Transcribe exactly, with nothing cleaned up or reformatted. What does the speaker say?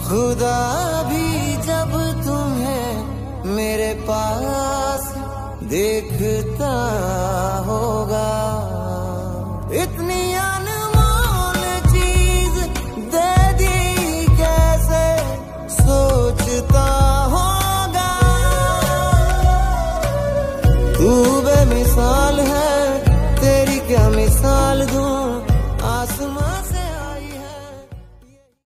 खुदा भी जब तुम्हें मेरे पास देखता होगा, इतनी अनमोल चीज दे दी कैसे सोचता होगा। तू बेमिसाल है